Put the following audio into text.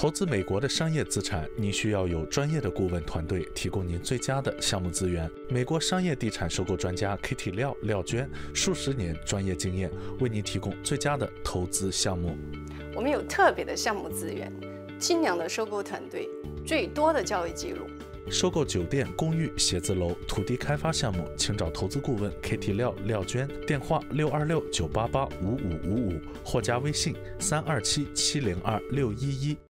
投资美国的商业资产，您需要有专业的顾问团队提供您最佳的项目资源。美国商业地产收购专家 Kitty 廖娟数十年专业经验，为您提供最佳的投资项目。 我们有特别的项目资源，精良的收购团队，最多的交易记录。 收购酒店、公寓、写字楼、土地开发项目，请找投资顾问 Kitty 廖娟，电话626-988-5555，或加微信327-702-611。